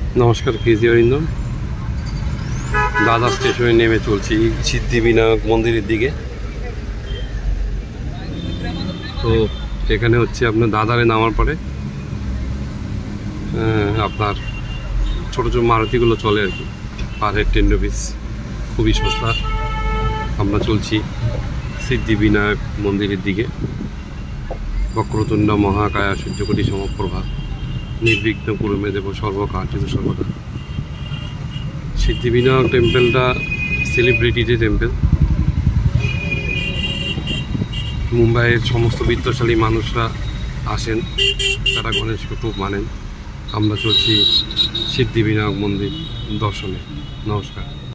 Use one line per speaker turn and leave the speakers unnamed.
নমস্কার ফিজিওরিন্দম। দাদা স্টেশনে নেমে চলছি সিদ্ধি বিনায়ক মন্দিরের দিকে। তো এখানে হচ্ছে আপনার দাদারে নামার পরে আপনার ছোটো ছোটো মারুতিগুলো চলে আর কি, পার হেড 10 রুপিস, খুবই সস্তা। আমরা চলছি সিদ্ধি বিনায়ক মন্দিরের দিকে। বক্রতুণ্ড মহাকায়া সূর্যকোটি সমপ্রভা নির্বিঘ্ন কুরুমে দেব সর্বকার্যিত সর্বদা। সিদ্ধি বিনায়ক টেম্পলটা সেলিব্রিটি যে টেম্পল, মুম্বাইয়ের সমস্ত বিত্তশালী মানুষরা আসেন, তারা গণেশকে খুব মানেন। আমরা চলছি সিদ্ধি বিনায়ক মন্দির দর্শনে। নমস্কার।